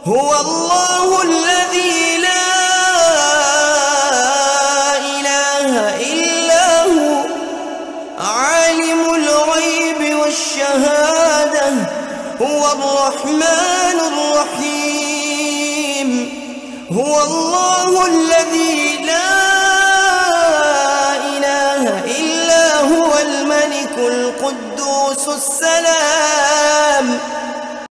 هو الله الذي لا إله إلا هو عالم الغيب والشهادة هو الرحمن الرحيم هو الله الذي لا إله إلا هو الملك القدوس السلام